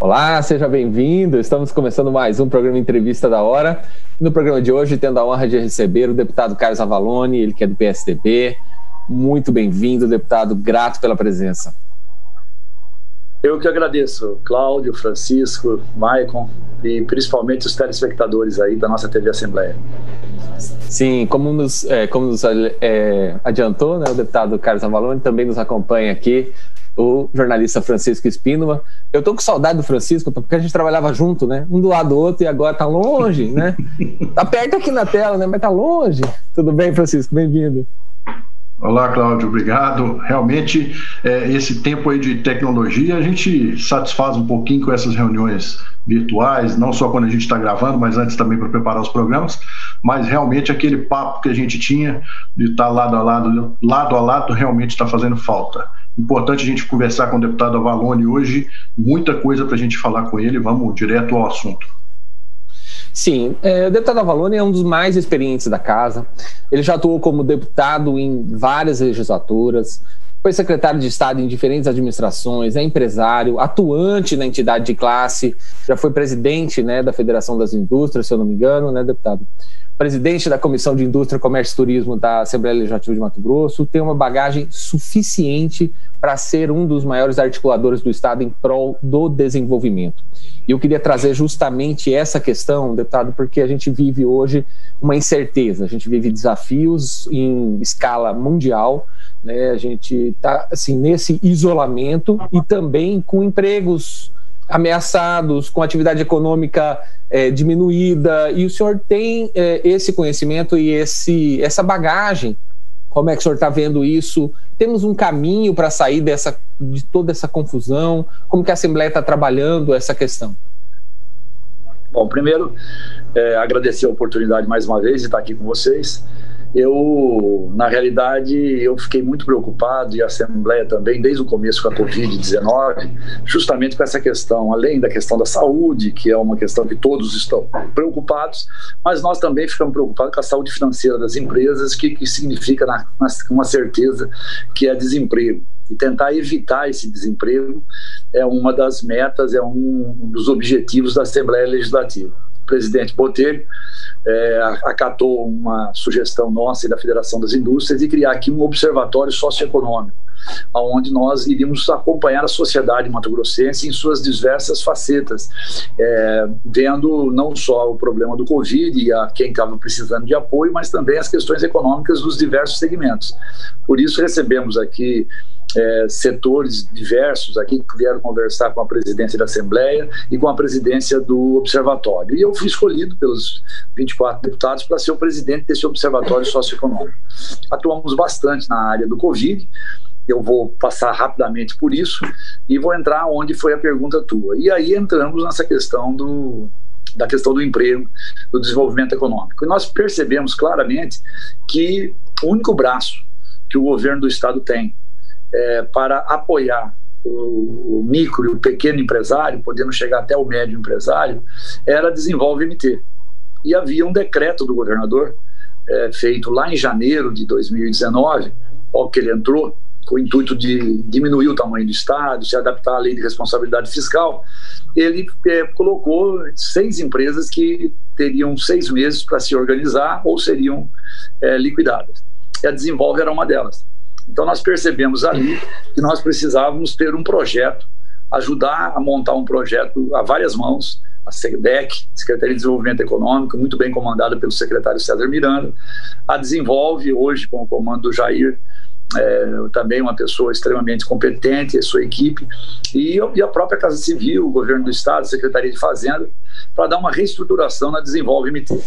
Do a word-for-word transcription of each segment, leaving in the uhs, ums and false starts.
Olá, seja bem-vindo. Estamos começando mais um programa Entrevista da Hora. No programa de hoje, tendo a honra de receber o deputado Carlos Avalone, ele que é do P S D B. Muito bem-vindo, deputado. Grato pela presença. Eu que agradeço, Cláudio, Francisco, Maicon e principalmente os telespectadores aí da nossa T V Assembleia. Sim, como nos, é, como nos é, adiantou, né, o deputado Carlos Avalone também nos acompanha aqui, o jornalista Francisco Espíndola. Eu tô com saudade do Francisco, porque a gente trabalhava junto, né? Um do lado do outro, e agora tá longe, né? Tá perto aqui na tela, né? Mas tá longe. Tudo bem, Francisco? Bem-vindo. Olá, Cláudio, obrigado. Realmente, é, esse tempo aí de tecnologia, a gente satisfaz um pouquinho com essas reuniões virtuais, não só quando a gente está gravando, mas antes também para preparar os programas, mas realmente aquele papo que a gente tinha de estar lado a lado, lado a lado, realmente está fazendo falta. Importante a gente conversar com o deputado Avalone hoje, muita coisa para a gente falar com ele, vamos direto ao assunto. Sim, é, o deputado Avalone é um dos mais experientes da casa. Ele já atuou como deputado em várias legislaturas, foi secretário de Estado em diferentes administrações, é empresário, atuante na entidade de classe, já foi presidente, né, da Federação das Indústrias, se eu não me engano, né, deputado? Presidente da Comissão de Indústria, Comércio e Turismo da Assembleia Legislativa de Mato Grosso, tem uma bagagem suficiente para ser um dos maiores articuladores do Estado em prol do desenvolvimento. E eu queria trazer justamente essa questão, deputado, porque a gente vive hoje uma incerteza, a gente vive desafios em escala mundial, né? A gente está assim, nesse isolamento e também com empregos ameaçados, com atividade econômica é, diminuída, e o senhor tem é, esse conhecimento e esse, essa bagagem. Como é que o senhor está vendo isso? Temos um caminho para sair dessa, de toda essa confusão? Como que a Assembleia está trabalhando essa questão? Bom, primeiro, é, agradecer a oportunidade mais uma vez de estar aqui com vocês. Eu, na realidade, eu fiquei muito preocupado, e a Assembleia também, desde o começo com a covid dezenove, justamente com essa questão, além da questão da saúde, que é uma questão que todos estão preocupados, mas nós também ficamos preocupados com a saúde financeira das empresas, que, que significa na, na, uma certeza que é desemprego. E tentar evitar esse desemprego é uma das metas, é um dos objetivos da Assembleia Legislativa. O presidente Botelho é, acatou uma sugestão nossa e da Federação das Indústrias de criar aqui um observatório socioeconômico, onde nós iríamos acompanhar a sociedade mato-grossense em suas diversas facetas, é, vendo não só o problema do Covid e a quem estava precisando de apoio, mas também as questões econômicas dos diversos segmentos. Por isso recebemos aqui É, setores diversos aqui que vieram conversar com a presidência da Assembleia e com a presidência do Observatório. E eu fui escolhido pelos vinte e quatro deputados para ser o presidente desse Observatório Socioeconômico. Atuamos bastante na área do Covid, eu vou passar rapidamente por isso e vou entrar onde foi a pergunta tua. E aí entramos nessa questão do... da questão do emprego, do desenvolvimento econômico. E nós percebemos claramente que o único braço que o governo do Estado tem É, para apoiar o, o micro e o pequeno empresário, podendo chegar até o médio empresário, era Desenvolve M T. E havia um decreto do governador, é, feito lá em janeiro de dois mil e dezenove, ao que ele entrou, com o intuito de diminuir o tamanho do Estado, se adaptar à lei de responsabilidade fiscal. Ele é, colocou seis empresas que teriam seis meses para se organizar ou seriam é, liquidadas. E a Desenvolve era uma delas. Então nós percebemos ali que nós precisávamos ter um projeto, ajudar a montar um projeto a várias mãos, a SEDEC, Secretaria de Desenvolvimento Econômico, muito bem comandada pelo secretário César Miranda, a Desenvolve, hoje com o comando do Jair, é, também uma pessoa extremamente competente, a sua equipe, e, e a própria Casa Civil, o Governo do Estado, a Secretaria de Fazenda, para dar uma reestruturação na Desenvolve M T.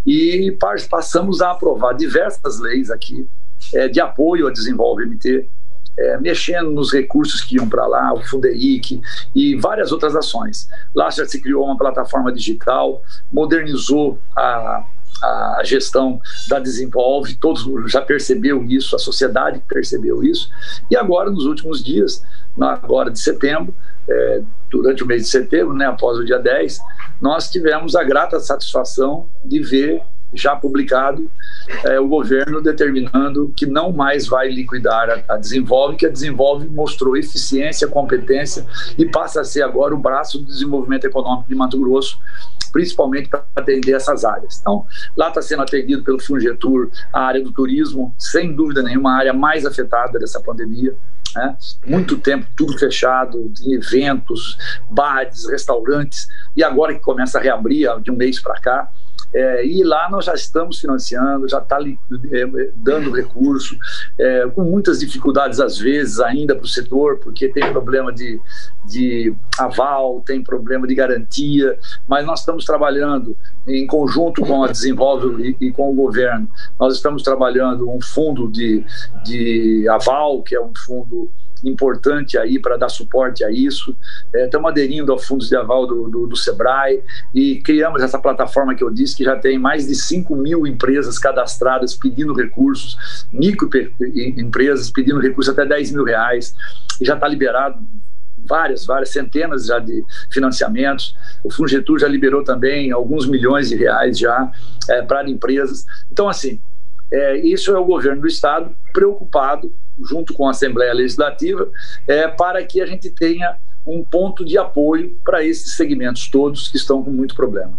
E passamos a aprovar diversas leis aqui, É, de apoio a Desenvolve M T, é, mexendo nos recursos que iam para lá, o Fundeic e várias outras ações. Lá já se criou uma plataforma digital, modernizou a, a gestão da Desenvolve, todos já percebeu isso, a sociedade percebeu isso, e agora nos últimos dias, na, agora de setembro, é, durante o mês de setembro, né, após o dia dez, nós tivemos a grata satisfação de ver já publicado, é, o governo determinando que não mais vai liquidar a, a Desenvolve, que a Desenvolve mostrou eficiência, competência e passa a ser agora o braço do desenvolvimento econômico de Mato Grosso, principalmente para atender essas áreas. Então, lá está sendo atendido pelo Fungetur a área do turismo, sem dúvida nenhuma, a área mais afetada dessa pandemia. Né? Muito tempo, tudo fechado, eventos, bares, restaurantes, e agora que começa a reabrir de um mês para cá, É, e lá nós já estamos financiando, já está é, dando recurso, é, com muitas dificuldades às vezes ainda para o setor, porque tem problema de, de aval, tem problema de garantia, mas nós estamos trabalhando em conjunto com a Desenvolve e, e com o governo. Nós estamos trabalhando um fundo de, de aval, que é um fundo importante aí para dar suporte a isso. É, estamos aderindo ao fundos de aval do, do, do Sebrae e criamos essa plataforma que eu disse, que já tem mais de cinco mil empresas cadastradas pedindo recursos, microempresas pedindo recursos até dez mil reais, e já está liberado várias, várias centenas já de financiamentos. O Fungetur já liberou também alguns milhões de reais já é, para empresas. Então, assim, é, isso é o governo do estado preocupado, junto com a Assembleia Legislativa, é, para que a gente tenha um ponto de apoio para esses segmentos todos que estão com muito problema.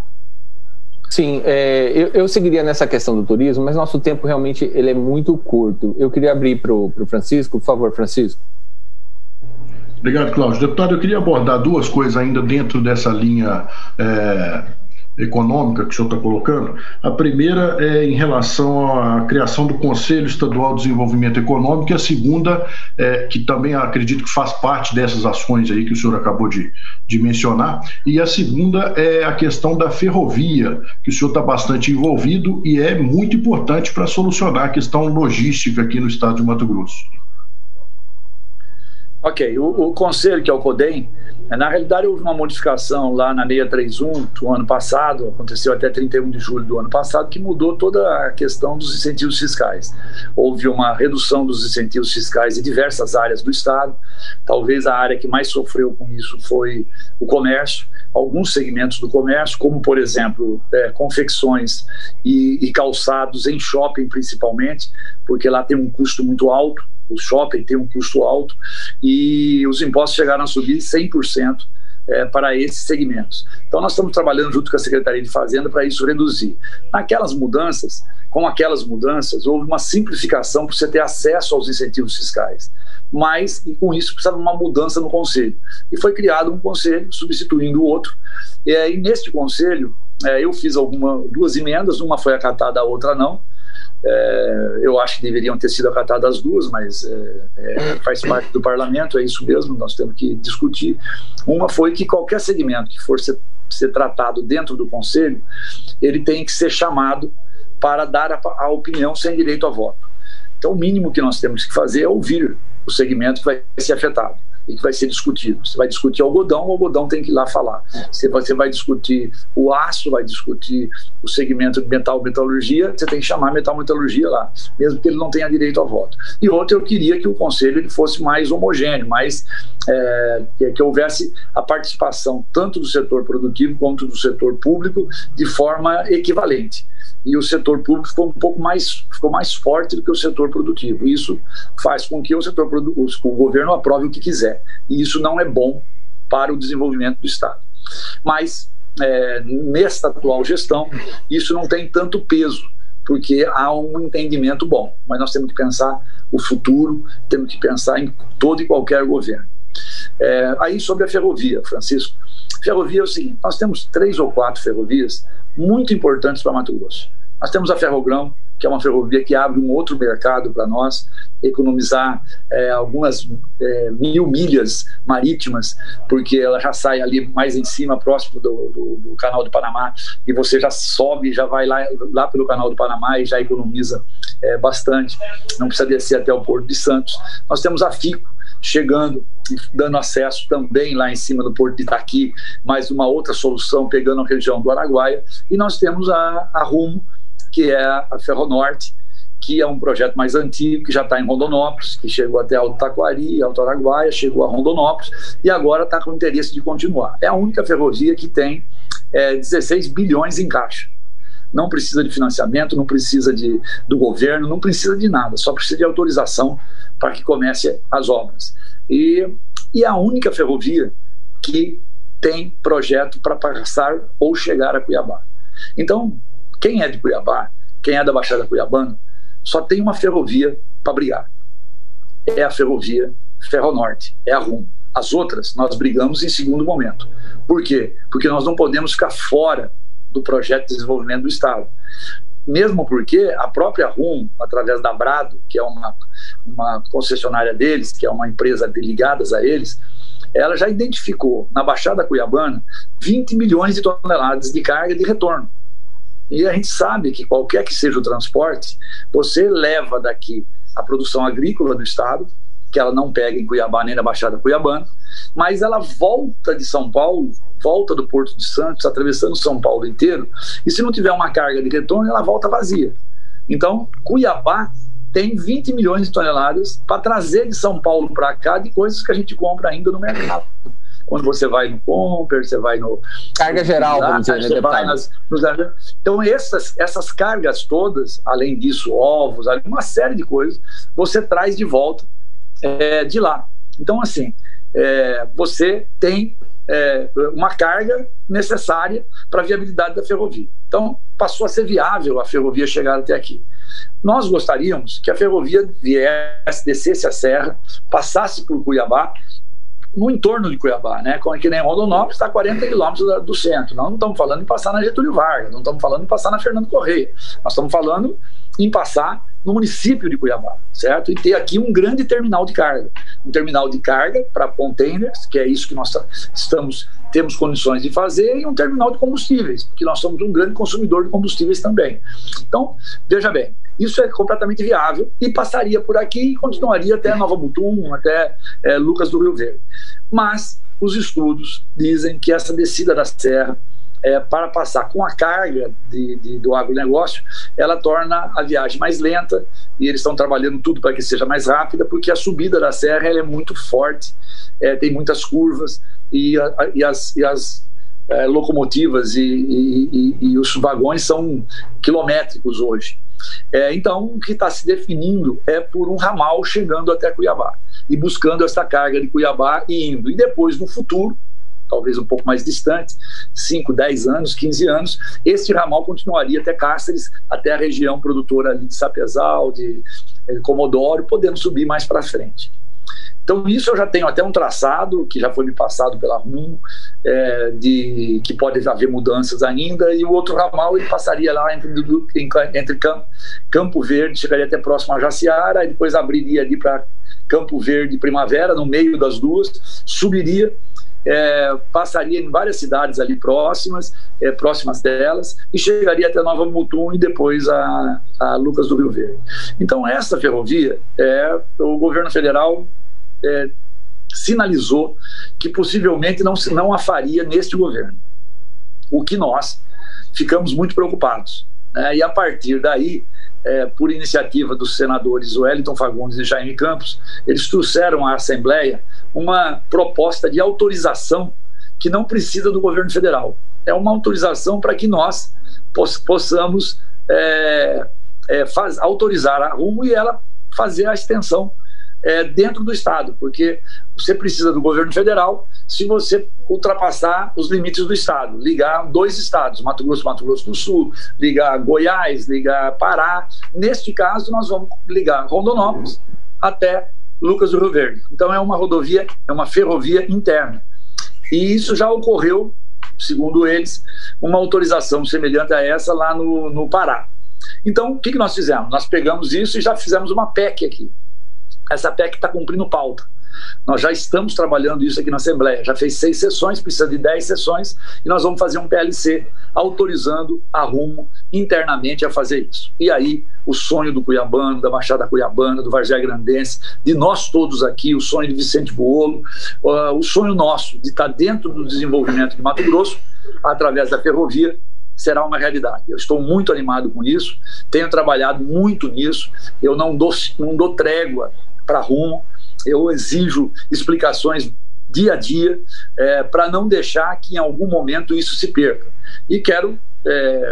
Sim, é, eu, eu seguiria nessa questão do turismo, mas nosso tempo realmente ele é muito curto. Eu queria abrir para o Francisco, por favor, Francisco. Obrigado, Cláudio. Deputado, eu queria abordar duas coisas ainda dentro dessa linha é, econômica que o senhor está colocando. A primeira é em relação à criação do Conselho Estadual de Desenvolvimento Econômico, e a segunda, é, que também acredito que faz parte dessas ações aí que o senhor acabou de, de mencionar, e a segunda é a questão da ferrovia, que o senhor está bastante envolvido e é muito importante para solucionar a questão logística aqui no estado de Mato Grosso. Ok, o, o conselho, que é o CODEM, na realidade houve uma modificação lá na seiscentos e trinta e um do ano passado, aconteceu até trinta e um de julho do ano passado, que mudou toda a questão dos incentivos fiscais. Houve uma redução dos incentivos fiscais em diversas áreas do estado. Talvez a área que mais sofreu com isso foi o comércio, alguns segmentos do comércio, como por exemplo, é, confecções e, e calçados em shopping principalmente, porque lá tem um custo muito alto. O shopping tem um custo alto e os impostos chegaram a subir cem por cento é, para esses segmentos. Então nós estamos trabalhando junto com a Secretaria de Fazenda para isso reduzir. Naquelas mudanças, com aquelas mudanças, houve uma simplificação para você ter acesso aos incentivos fiscais. Mas, e com isso, precisava de uma mudança no conselho. E foi criado um conselho, substituindo o outro. E, e neste conselho, é, eu fiz alguma, duas emendas, uma foi acatada, a outra não. É, eu acho que deveriam ter sido acatadas as duas, mas é, é, faz parte do parlamento, é isso mesmo, nós temos que discutir. Uma foi que qualquer segmento que for ser, ser tratado dentro do conselho, ele tem que ser chamado para dar a, a opinião sem direito a voto. Então o mínimo que nós temos que fazer é ouvir o segmento que vai ser afetado e que vai ser discutido. Você vai discutir algodão, o algodão tem que ir lá falar. Você vai, você vai discutir o aço, vai discutir o segmento de metal, metalurgia, você tem que chamar a metal, metalurgia lá, mesmo que ele não tenha direito a voto. E outro, eu queria que o conselho ele fosse mais homogêneo, mais, é, que, que houvesse a participação tanto do setor produtivo quanto do setor público de forma equivalente. E o setor público ficou um pouco mais, ficou mais forte do que o setor produtivo. Isso faz com que o setor o governo aprove o que quiser. E isso não é bom para o desenvolvimento do estado. Mas, é, nesta atual gestão, isso não tem tanto peso, porque há um entendimento bom. Mas nós temos que pensar o futuro, temos que pensar em todo e qualquer governo. É, aí sobre a ferrovia, Francisco. Ferrovia é o seguinte, nós temos três ou quatro ferrovias muito importantes para Mato Grosso. Nós temos a Ferrogrão, que é uma ferrovia que abre um outro mercado para nós, economizar é, algumas é, mil milhas marítimas, porque ela já sai ali mais em cima, próximo do, do, do Canal do Panamá, e você já sobe, já vai lá, lá pelo Canal do Panamá e já economiza é, bastante, não precisa descer até o Porto de Santos. Nós temos a FICO, chegando e dando acesso também lá em cima do Porto de Itaqui, mais uma outra solução pegando a região do Araguaia, e nós temos a, a Rumo, que é a Ferronorte, que é um projeto mais antigo, que já está em Rondonópolis, que chegou até Alto Taquari, Alto Araguaia, chegou a Rondonópolis, e agora está com interesse de continuar. É a única ferrovia que tem é, dezesseis bilhões em caixa. não precisa de financiamento, não precisa de, do governo, não precisa de nada, só precisa de autorização para que comece as obras. E, e é a única ferrovia que tem projeto para passar ou chegar a Cuiabá. Então, quem é de Cuiabá, quem é da Baixada Cuiabana, só tem uma ferrovia para brigar. É a ferrovia Ferronorte, é a Rumo. As outras, nós brigamos em segundo momento. Por quê? Porque nós não podemos ficar fora do projeto de desenvolvimento do Estado. Mesmo porque a própria Rumo, através da Brado, que é uma, uma concessionária deles, que é uma empresa ligada a eles, ela já identificou na Baixada Cuiabana vinte milhões de toneladas de carga de retorno. E a gente sabe que qualquer que seja o transporte, você leva daqui a produção agrícola do Estado, que ela não pega em Cuiabá nem na Baixada Cuiabana, mas ela volta de São Paulo, volta do Porto de Santos, atravessando São Paulo inteiro, e se não tiver uma carga de retorno, ela volta vazia. Então, Cuiabá tem vinte milhões de toneladas para trazer de São Paulo para cá de coisas que a gente compra ainda no mercado. Quando você vai no Comper, você vai no... Carga geral, vamos dizer, você vai nas, nos, então, essas, essas cargas todas, além disso, ovos, uma série de coisas, você traz de volta É, de lá. Então, assim, é, você tem é, uma carga necessária para a viabilidade da ferrovia. Então, passou a ser viável a ferrovia chegar até aqui. Nós gostaríamos que a ferrovia viesse, descesse a serra, passasse por Cuiabá, no entorno de Cuiabá, né? Como é que nem Rondonópolis, está a quarenta quilômetros do centro. Nós não estamos falando em passar na Getúlio Vargas, não estamos falando em passar na Fernando Correia. Nós estamos falando em passar no município de Cuiabá, certo? E ter aqui um grande terminal de carga. Um terminal de carga para containers, que é isso que nós estamos, temos condições de fazer, e um terminal de combustíveis, porque nós somos um grande consumidor de combustíveis também. Então, veja bem, isso é completamente viável e passaria por aqui e continuaria até Nova Mutum, até é, Lucas do Rio Verde. Mas os estudos dizem que essa descida da serra, É, para passar com a carga de, de, do agronegócio, ela torna a viagem mais lenta, e eles estão trabalhando tudo para que seja mais rápida, porque a subida da serra ela é muito forte, é, tem muitas curvas, e, a, e as, e as é, locomotivas e, e, e, e os vagões são quilométricos hoje. É, então, o que está se definindo é por um ramal chegando até Cuiabá, e buscando essa carga de Cuiabá e indo, e depois, no futuro, talvez um pouco mais distante, cinco, dez anos, quinze anos, este ramal continuaria até Cáceres, até a região produtora ali de Sapezal, de Comodoro, podendo subir mais para frente. Então, isso eu já tenho até um traçado, que já foi me passado pela Rumo, é, de, que pode haver mudanças ainda, e o outro ramal ele passaria lá entre, entre Campo, Campo Verde, chegaria até próximo a Jaciara, e depois abriria ali para Campo Verde Primavera, no meio das duas, subiria, É, passaria em várias cidades ali próximas, é, próximas delas, e chegaria até Nova Mutum e depois a, a Lucas do Rio Verde. Então, essa ferrovia, é, o governo federal é, sinalizou que possivelmente não, não a faria neste governo, o que nós ficamos muito preocupados, né? E a partir daí, É, por iniciativa dos senadores Wellington Fagundes e Jaime Campos, eles trouxeram à Assembleia uma proposta de autorização que não precisa do governo federal. É uma autorização para que nós poss possamos é, é, faz, autorizar a Rumo e ela fazer a extensão é, dentro do Estado, porque você precisa do governo federal se você ultrapassar os limites do Estado, ligar dois estados, Mato Grosso, Mato Grosso do Sul, ligar Goiás, ligar Pará. Neste caso, nós vamos ligar Rondonópolis até Lucas do Rio Verde. Então, é uma rodovia, é uma ferrovia interna. E isso já ocorreu, segundo eles, uma autorização semelhante a essa lá no, no Pará. Então, o que, que nós fizemos? Nós pegamos isso e já fizemos uma P E C aqui. Essa P E C está cumprindo pauta. Nós já estamos trabalhando isso aqui na Assembleia, já fez seis sessões, precisa de dez sessões, e nós vamos fazer um P L C autorizando a Rumo internamente a fazer isso. E aí o sonho do Cuiabano, da Baixada Cuiabana, do Vargem Grandense, de nós todos aqui, o sonho de Vicente Buolo, uh, o sonho nosso de estar dentro do desenvolvimento de Mato Grosso, através da ferrovia, será uma realidade. Eu estou muito animado com isso, tenho trabalhado muito nisso, eu não dou, não dou trégua para a Rumo, eu exijo explicações dia a dia é, para não deixar que em algum momento isso se perca. E quero é,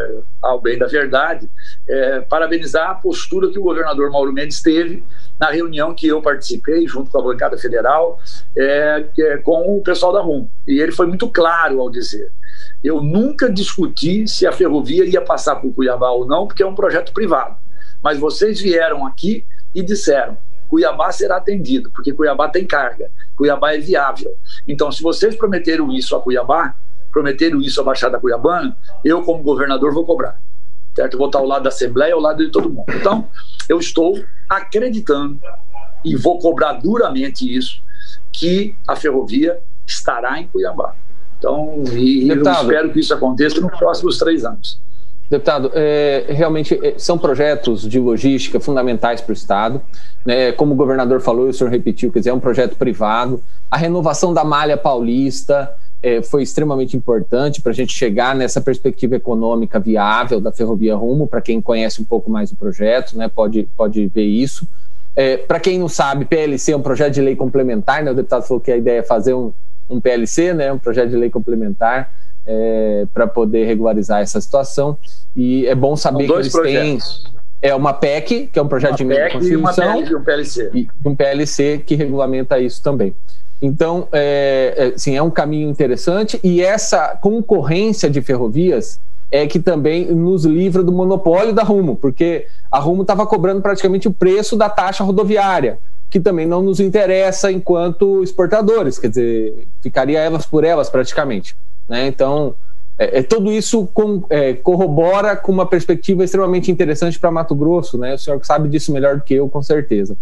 ao bem da verdade, é, parabenizar a postura que o governador Mauro Mendes teve na reunião que eu participei, junto com a bancada federal, é, é, com o pessoal da Rumo. E ele foi muito claro ao dizer: eu nunca discuti se a ferrovia ia passar por Cuiabá ou não, porque é um projeto privado. Mas vocês vieram aqui e disseram: Cuiabá será atendido, porque Cuiabá tem carga, Cuiabá é viável. Então, se vocês prometeram isso a Cuiabá, prometeram isso à Baixada Cuiabana, eu, como governador, vou cobrar. Certo? Eu vou estar ao lado da Assembleia, ao lado de todo mundo. Então, eu estou acreditando, e vou cobrar duramente isso, que a ferrovia estará em Cuiabá. Então, e Deputado, eu espero que isso aconteça nos próximos três anos. Deputado, é, realmente são projetos de logística fundamentais para o Estado, né? Como o governador falou, e o senhor repetiu, quer dizer, é um projeto privado. A renovação da malha paulista é, foi extremamente importante para a gente chegar nessa perspectiva econômica viável da Ferrovia Rumo. Para quem conhece um pouco mais o projeto, né, pode, pode ver isso. É, para quem não sabe, P L C é um projeto de lei complementar, né? O deputado falou que a ideia é fazer um, um P L C, né? Um projeto de lei complementar, É, para poder regularizar essa situação. E é bom saber que eles projetos. têm é uma P E C, que é um projeto uma de emenda à Constituição, e, uma P L C. e um P L C que regulamenta isso também. Então, é, é, assim, é um caminho interessante, e essa concorrência de ferrovias é que também nos livra do monopólio da Rumo, porque a Rumo estava cobrando praticamente o preço da taxa rodoviária, que também não nos interessa enquanto exportadores, quer dizer, ficaria elas por elas praticamente. Né? Então, é, é, tudo isso com, é, corrobora com uma perspectiva extremamente interessante para Mato Grosso, né? O senhor sabe disso melhor do que eu, com certeza.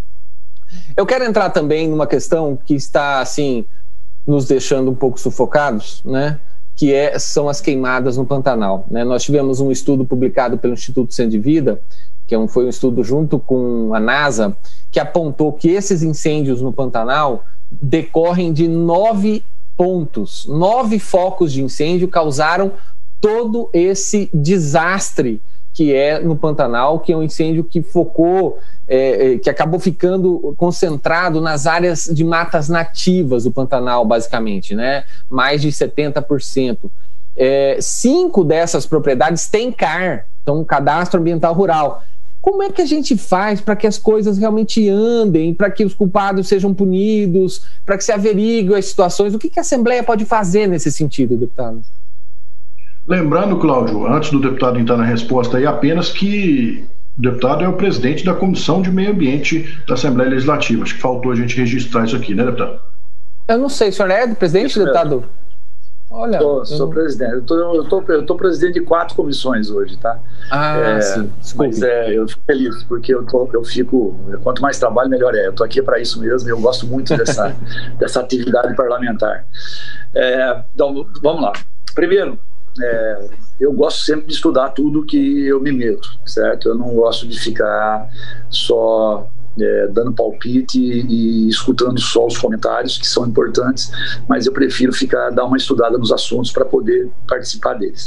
Eu quero entrar também numa questão que está, assim, nos deixando um pouco sufocados, né? Que é, são as queimadas no Pantanal, né? Nós tivemos um estudo publicado pelo Instituto Centro de Vida, que é um, foi um estudo junto com a NASA, que apontou que esses incêndios no Pantanal decorrem de nove pontos, nove focos de incêndio causaram todo esse desastre que é no Pantanal, que é um incêndio que focou, é, que acabou ficando concentrado nas áreas de matas nativas do Pantanal, basicamente, né? Mais de setenta por cento. É, cinco dessas propriedades têm C A R, então um Cadastro Ambiental Rural. Como é que a gente faz para que as coisas realmente andem, para que os culpados sejam punidos, para que se averigue as situações? O que, que a Assembleia pode fazer nesse sentido, deputado? Lembrando, Cláudio, antes do deputado entrar na resposta aí, apenas que o deputado é o presidente da Comissão de Meio Ambiente da Assembleia Legislativa. Acho que faltou a gente registrar isso aqui, né, deputado? Eu não sei, o senhor é do presidente, deputado? Olha, tô, sou eu... presidente. Eu tô, eu, tô, eu tô presidente de quatro comissões hoje, tá? Ah, é, sim. Mas é, eu fico feliz, porque eu, tô, eu fico... Quanto mais trabalho, melhor é. Eu tô aqui para isso mesmo, eu gosto muito dessa, dessa atividade parlamentar. É, então, vamos lá. Primeiro, é, eu gosto sempre de estudar tudo que eu me meto, certo? Eu não gosto de ficar só... É, dando palpite e, e escutando só os comentários, que são importantes, mas eu prefiro ficar, dar uma estudada nos assuntos para poder participar deles.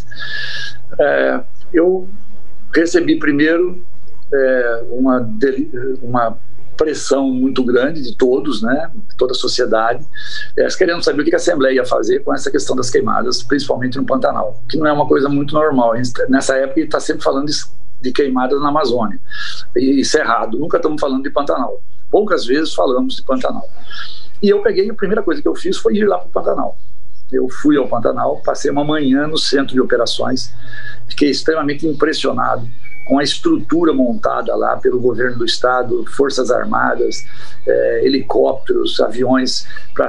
É, eu recebi primeiro é, uma, uma pressão muito grande de todos, né, de toda a sociedade, é, querendo saber o que a Assembleia ia fazer com essa questão das queimadas, principalmente no Pantanal, que não é uma coisa muito normal. Nessa época ele está sempre falando de de queimadas na Amazônia e Cerrado, nunca estamos falando de Pantanal, poucas vezes falamos de Pantanal. E eu peguei, a primeira coisa que eu fiz foi ir lá para o Pantanal. Eu fui ao Pantanal, passei uma manhã no centro de operações, fiquei extremamente impressionado com a estrutura montada lá pelo governo do estado, forças armadas, é, helicópteros, aviões para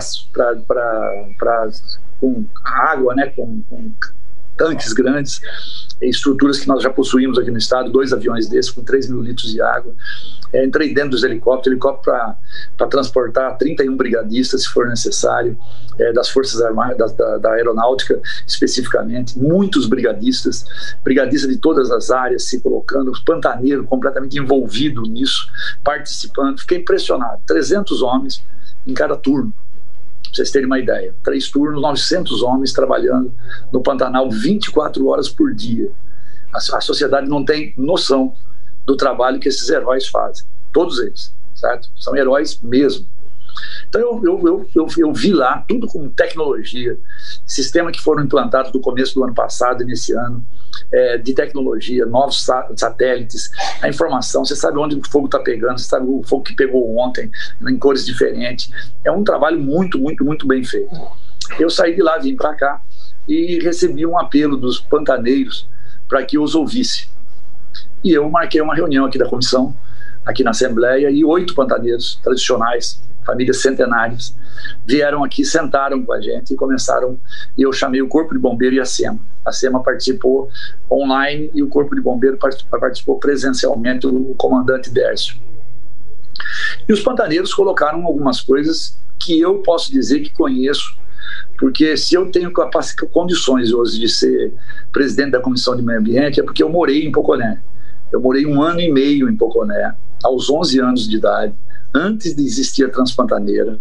com água, né, com, com tanques grandes, estruturas que nós já possuímos aqui no estado, dois aviões desses com três mil litros de água. É, entrei dentro dos helicópteros, helicóptero para transportar trinta e um brigadistas, se for necessário, é, das Forças Armadas, da, da Aeronáutica especificamente, muitos brigadistas, brigadistas de todas as áreas se colocando, pantaneiro completamente envolvido nisso, participando. Fiquei impressionado, trezentos homens em cada turno. Pra vocês terem uma ideia, três turnos, novecentos homens trabalhando no Pantanal vinte e quatro horas por dia. A, a sociedade não tem noção do trabalho que esses heróis fazem, todos eles, certo? São heróis mesmo. Então eu, eu, eu, eu, eu vi lá tudo com tecnologia, sistemas que foram implantados no começo do ano passado e nesse ano, é, de tecnologia, novos satélites, a informação, você sabe onde o fogo está pegando, você sabe o fogo que pegou ontem, em cores diferentes. É um trabalho muito, muito, muito bem feito. Eu saí de lá, vim para cá e recebi um apelo dos pantaneiros para que eu os ouvisse. E eu marquei uma reunião aqui da comissão, aqui na Assembleia, e oito pantaneiros tradicionais, famílias centenárias, vieram aqui, sentaram com a gente e começaram, e eu chamei o Corpo de Bombeiro e a SEMA. A SEMA participou online e o Corpo de Bombeiro participou presencialmente, o comandante Dércio. E os pantaneiros colocaram algumas coisas que eu posso dizer que conheço, porque se eu tenho condições hoje de ser presidente da Comissão de Meio Ambiente, é porque eu morei em Poconé. Eu morei um ano e meio em Poconé, aos onze anos de idade, antes de existir a Transpantaneira.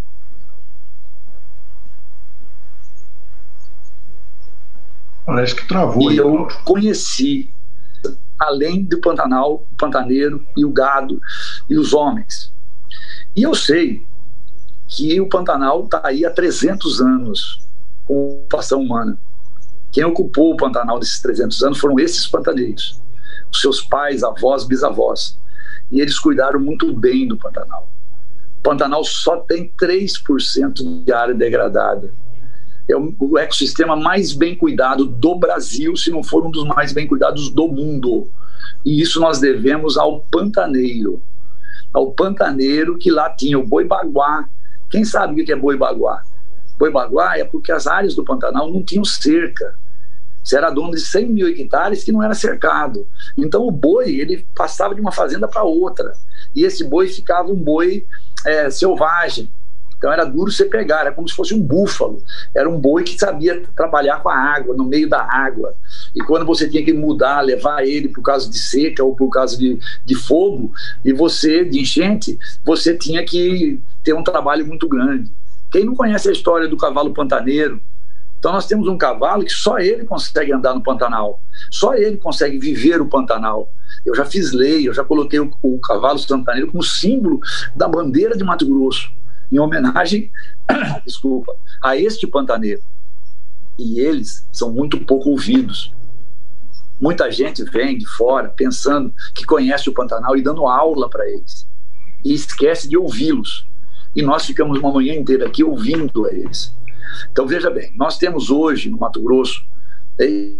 Parece que travou. E eu conheci, além do Pantanal, o pantaneiro e o gado e os homens. E eu sei que o Pantanal está aí há trezentos anos com ocupação humana. Quem ocupou o Pantanal desses trezentos anos foram esses pantaneiros, os seus pais, avós, bisavós. E eles cuidaram muito bem do Pantanal. O Pantanal só tem três por cento de área degradada. É o ecossistema mais bem cuidado do Brasil, se não for um dos mais bem cuidados do mundo. E isso nós devemos ao pantaneiro. Ao pantaneiro que lá tinha o boi-baguá. Quem sabe o que é boi-baguá? Boi-baguá é porque as áreas do Pantanal não tinham cerca. Você era dono de cem mil hectares que não era cercado. Então o boi, ele passava de uma fazenda para outra. E esse boi ficava um boi é, selvagem. Então era duro você pegar, era como se fosse um búfalo. Era um boi que sabia trabalhar com a água, no meio da água. E quando você tinha que mudar, levar ele por causa de seca ou por causa de, de fogo, e você, de enchente, você tinha que ter um trabalho muito grande. Quem não conhece a história do cavalo pantaneiro? Então nós temos um cavalo que só ele consegue andar no Pantanal, só ele consegue viver o Pantanal. Eu já fiz lei, eu já coloquei o, o cavalo pantaneiro como símbolo da bandeira de Mato Grosso, em homenagem, desculpa, a este pantaneiro. E eles são muito pouco ouvidos. Muita gente vem de fora pensando que conhece o Pantanal e dando aula para eles, e esquece de ouvi-los. E nós ficamos uma manhã inteira aqui ouvindo a eles. Então veja bem, nós temos hoje no Mato Grosso é,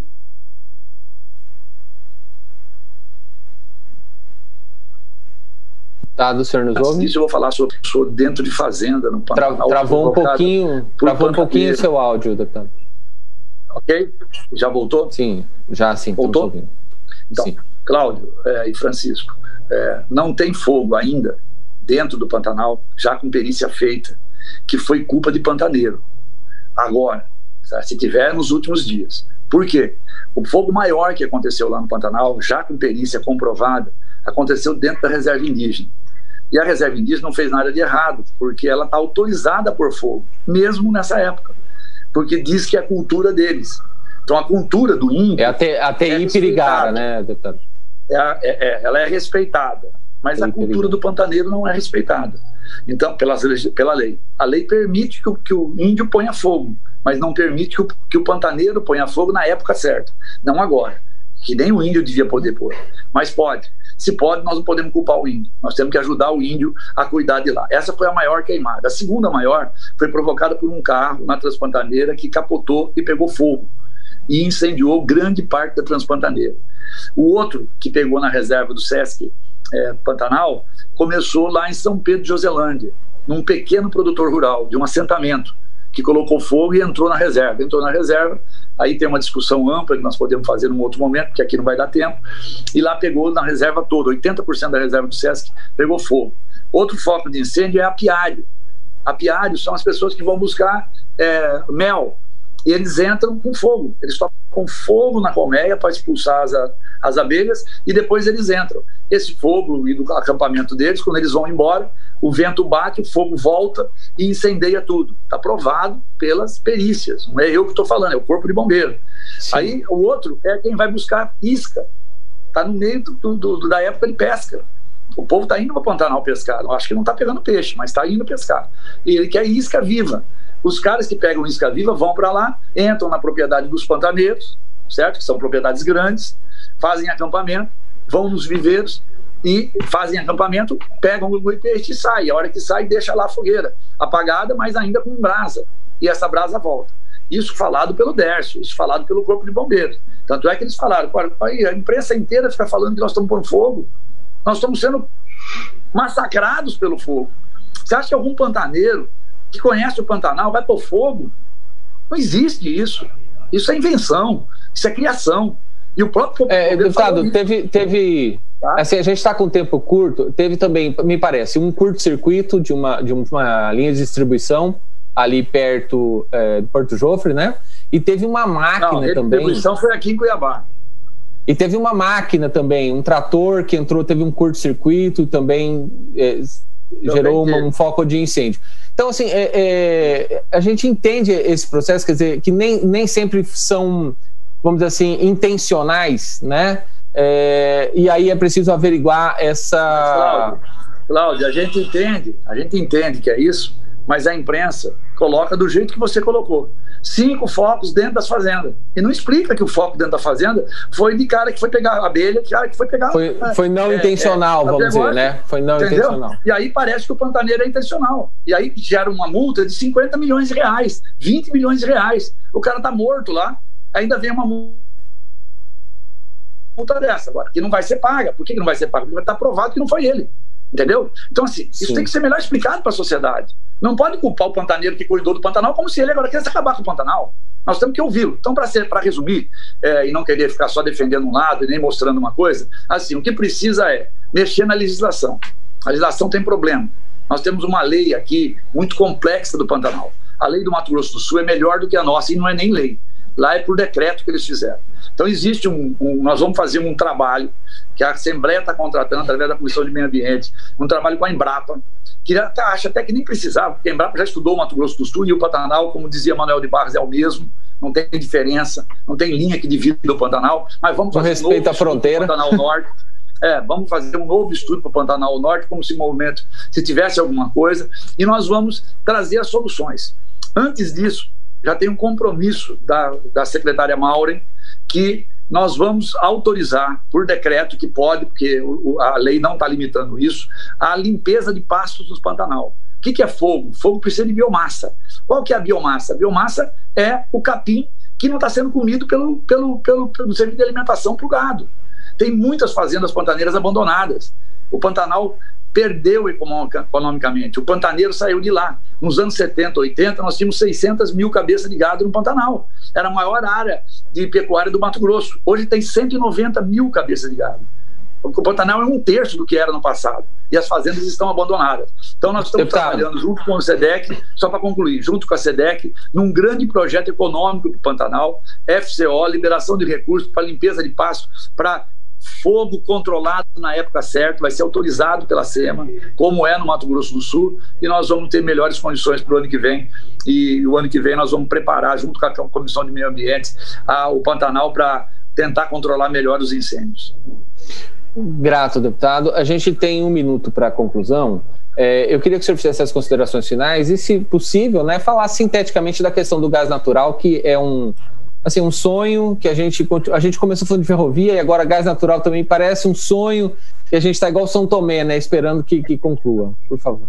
tá, do senhor nos ouve? Isso eu vou falar sobre, sobre dentro de fazenda no Pantanal. Tra, travou um pouquinho, travou um pouquinho o seu áudio, deputado. Ok? Já voltou? Sim, já sim. Voltou? Então, sim. Cláudio é, e Francisco, é, não tem fogo ainda dentro do Pantanal, já com perícia feita, que foi culpa de pantaneiro. Agora, se tiver nos últimos dias. Por quê? O fogo maior que aconteceu lá no Pantanal, já com perícia comprovada, aconteceu dentro da reserva indígena. E a reserva indígena não fez nada de errado, porque ela está autorizada por fogo, mesmo nessa época, porque diz que é a cultura deles. Então a cultura do índio... É a, T, a T I é Pirigara, né, deputado? É, é, é, ela é respeitada, mas a cultura do pantaneiro não é respeitada. Então, pelas, pela lei. A lei permite que o, que o índio ponha fogo, mas não permite que o, que o pantaneiro ponha fogo na época certa, não agora, que nem o índio devia poder pôr, mas pode. Se pode, nós não podemos culpar o índio, nós temos que ajudar o índio a cuidar de lá. Essa foi a maior queimada. A segunda maior foi provocada por um carro na Transpantaneira que capotou e pegou fogo e incendiou grande parte da Transpantaneira. O outro, que pegou na reserva do Sesc é, Pantanal, começou lá em São Pedro de Joselândia, num pequeno produtor rural, de um assentamento, que colocou fogo e entrou na reserva. Entrou na reserva, aí tem uma discussão ampla que nós podemos fazer num outro momento, porque aqui não vai dar tempo, e lá pegou na reserva toda, oitenta por cento da reserva do Sesc pegou fogo. Outro foco de incêndio é apiário. Apiário são as pessoas que vão buscar é, mel, e eles entram com fogo, eles tocam com fogo na colmeia para expulsar as, as abelhas, e depois eles entram. Esse fogo e do acampamento deles, quando eles vão embora, o vento bate, o fogo volta e incendeia tudo. Está provado pelas perícias, não é eu que estou falando, é o Corpo de Bombeiro. Sim. Aí o outro é quem vai buscar isca, está no meio do, do, da época de pesca. O povo está indo para o Pantanal pescar. Eu acho que não está pegando peixe, mas está indo pescar. E ele quer isca viva. Os caras que pegam isca viva vão para lá, entram na propriedade dos pantaneiros, certo? Que são propriedades grandes, fazem acampamento, vão nos viveiros e fazem acampamento, pegam o peixe e saem. A hora que sai, deixa lá a fogueira apagada, mas ainda com brasa. E essa brasa volta. Isso falado pelo Dércio, isso falado pelo Corpo de Bombeiros. Tanto é que eles falaram, a imprensa inteira fica falando que nós estamos pondo fogo. Nós estamos sendo massacrados pelo fogo. Você acha que algum pantaneiro que conhece o Pantanal vai pôr fogo? Não existe isso. Isso é invenção, isso é criação. E o próprio... É, deputado, teve... teve... Tá? Assim, a gente está com tempo curto. Teve também, me parece, um curto-circuito de uma, de uma linha de distribuição ali perto é, do Porto Jofre, né? E teve uma máquina Não, a também. A distribuição foi aqui em Cuiabá. E teve uma máquina também, um trator que entrou, teve um curto-circuito e também é, gerou uma, um foco de incêndio. Então, assim, é, é, a gente entende esse processo, quer dizer, que nem, nem sempre são, vamos dizer assim, intencionais, né? É, e aí é preciso averiguar essa... Mas, Cláudio, Cláudio, a gente entende, a gente entende que é isso, mas a imprensa coloca do jeito que você colocou. Cinco focos dentro das fazendas. E não explica que o foco dentro da fazenda foi de cara que foi pegar a abelha, de cara que foi pegar... Foi, foi não é, intencional, é, vamos dizer, né? Foi não entendeu? intencional. E aí parece que o pantaneiro é intencional. E aí gera uma multa de cinquenta milhões de reais, vinte milhões de reais. O cara tá morto lá, ainda vem uma multa dessa agora, que não vai ser paga. Por que não vai ser paga? Porque vai estar provado que não foi ele. Entendeu? Então, assim, isso Sim. tem que ser melhor explicado para a sociedade. Não pode culpar o pantaneiro que cuidou do Pantanal como se ele agora quisesse acabar com o Pantanal. Nós temos que ouvi-lo. Então, para resumir, é, e não querer ficar só defendendo um lado e nem mostrando uma coisa, assim, o que precisa é mexer na legislação. A legislação tem problema. Nós temos uma lei aqui muito complexa do Pantanal. A lei do Mato Grosso do Sul é melhor do que a nossa e não é nem lei. Lá é por decreto que eles fizeram. Então existe um, um nós vamos fazer um trabalho que a Assembleia está contratando através da Comissão de Meio Ambiente, um trabalho com a Embrapa, que acha até que nem precisava, porque a Embrapa já estudou o Mato Grosso do Sul e o Pantanal, como dizia Manuel de Barros, é o mesmo, não tem diferença, não tem linha que divide o Pantanal, mas vamos fazer um respeito à fronteira. Pantanal Norte. É, vamos fazer um novo estudo para o Pantanal Norte, como se o movimento, se tivesse alguma coisa, e nós vamos trazer as soluções. Antes disso, já tem um compromisso da, da secretária Maureen, que nós vamos autorizar, por decreto, que pode, porque o, a lei não está limitando isso, a limpeza de pastos dos Pantanal. O que, que é fogo? Fogo precisa de biomassa. Qual que é a biomassa? A biomassa é o capim que não está sendo comido pelo, pelo, pelo, pelo serviço de alimentação para o gado. Tem muitas fazendas pantaneiras abandonadas. O Pantanal perdeu economicamente. O pantaneiro saiu de lá. Nos anos setenta, oitenta, nós tínhamos seiscentas mil cabeças de gado no Pantanal. Era a maior área de pecuária do Mato Grosso. Hoje tem cento e noventa mil cabeças de gado. O Pantanal é um terço do que era no passado. E as fazendas estão abandonadas. Então nós estamos Deputado. trabalhando junto com o SEDEC, só para concluir, junto com a SEDEC, num grande projeto econômico do Pantanal, F C O, liberação de recursos para limpeza de pasto, para fogo controlado na época certa, vai ser autorizado pela SEMA, como é no Mato Grosso do Sul, e nós vamos ter melhores condições para o ano que vem. E o ano que vem nós vamos preparar, junto com a Comissão de Meio Ambiente, a, o Pantanal para tentar controlar melhor os incêndios. Grato, deputado. A gente tem um minuto para a conclusão. É, eu queria que o senhor fizesse as considerações finais e, se possível, né, falar sinteticamente da questão do gás natural, que é um... assim, um sonho que a gente, a gente começou falando de ferrovia e agora gás natural também parece um sonho e a gente está igual São Tomé, né, esperando que, que conclua. Por favor.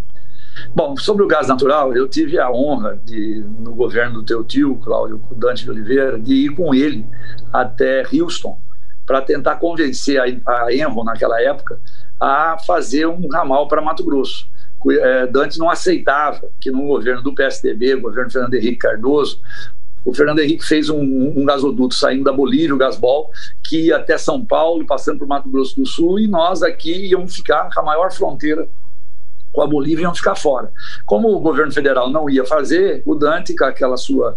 Bom, sobre o gás natural, eu tive a honra de, no governo do teu tio, Cláudio Dante de Oliveira, de ir com ele até Houston para tentar convencer a, a Enron, naquela época, a fazer um ramal para Mato Grosso. Dante não aceitava que no governo do P S D B, governo Fernando Henrique Cardoso, o Fernando Henrique fez um, um gasoduto saindo da Bolívia, o Gasbol, que ia até São Paulo, passando por Mato Grosso do Sul, e nós aqui íamos ficar com a maior fronteira com a Bolívia, íamos ficar fora. Como o governo federal não ia fazer, o Dante, com aquela sua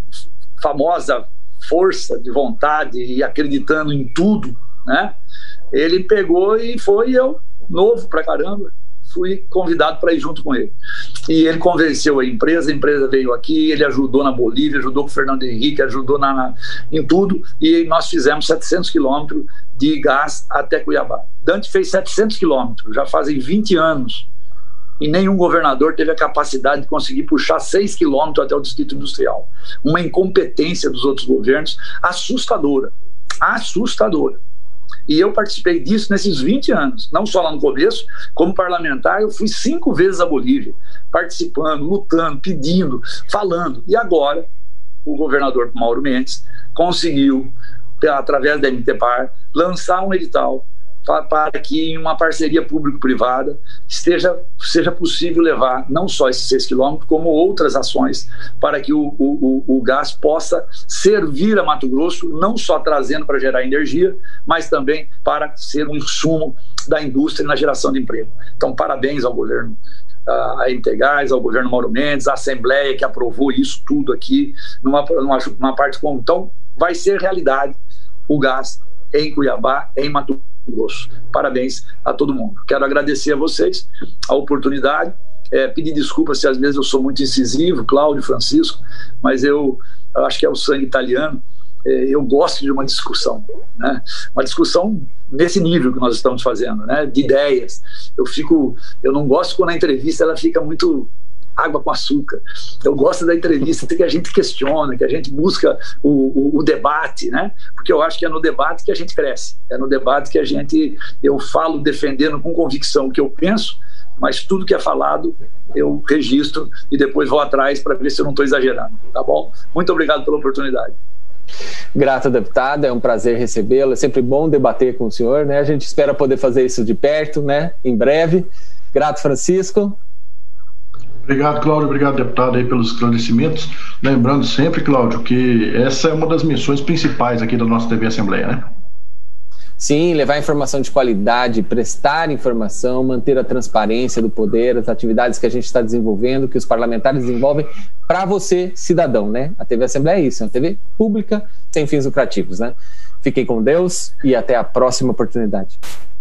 famosa força de vontade e acreditando em tudo, né? Ele pegou e foi, eu, novo pra caramba, fui convidado para ir junto com ele. E ele convenceu a empresa, a empresa veio aqui, ele ajudou na Bolívia, ajudou com o Fernando Henrique, ajudou na, na, em tudo, e nós fizemos setecentos quilômetros de gás até Cuiabá. Dante fez setecentos quilômetros, já fazem vinte anos, e nenhum governador teve a capacidade de conseguir puxar seis quilômetros até o Distrito Industrial. Uma incompetência dos outros governos assustadora, assustadora. E eu participei disso nesses vinte anos, não só lá no começo, como parlamentar, eu fui cinco vezes à Bolívia, participando, lutando, pedindo, falando. E agora, o governador Mauro Mendes conseguiu, através da M T P A R, lançar um edital para que em uma parceria público-privada esteja, seja possível levar não só esses seis quilômetros, como outras ações para que o, o, o gás possa servir a Mato Grosso, não só trazendo para gerar energia, mas também para ser um insumo da indústria na geração de emprego. Então, parabéns ao governo, a Integás, ao governo Mauro Mendes, à Assembleia que aprovou isso tudo aqui, numa, numa, numa parte comum. Então, vai ser realidade o gás em Cuiabá, em Mato Grosso. Parabéns a todo mundo. Quero agradecer a vocês a oportunidade, é, pedir desculpas se às vezes eu sou muito incisivo, Cláudio, Francisco, mas eu, eu acho que é o sangue italiano, é, eu gosto de uma discussão, né? Uma discussão nesse nível que nós estamos fazendo, né? De ideias. Eu fico, eu não gosto quando a entrevista ela fica muito água com açúcar. Eu gosto da entrevista que a gente questiona, que a gente busca o, o, o debate, né? Porque eu acho que é no debate que a gente cresce, é no debate que a gente, eu falo defendendo com convicção o que eu penso, mas tudo que é falado eu registro e depois vou atrás para ver se eu não estou exagerando, tá bom? Muito obrigado pela oportunidade. Grato, deputado, é um prazer recebê-lo, é sempre bom debater com o senhor, né? A gente espera poder fazer isso de perto, né? Em breve. Grato, Francisco. Obrigado, Cláudio. Obrigado, deputado, aí pelos esclarecimentos. Lembrando sempre, Cláudio, que essa é uma das missões principais aqui da nossa T V Assembleia, né? Sim, levar informação de qualidade, prestar informação, manter a transparência do poder, as atividades que a gente está desenvolvendo, que os parlamentares desenvolvem para você, cidadão, né? A T V Assembleia é isso, é uma T V pública sem fins lucrativos, né? Fiquem com Deus e até a próxima oportunidade.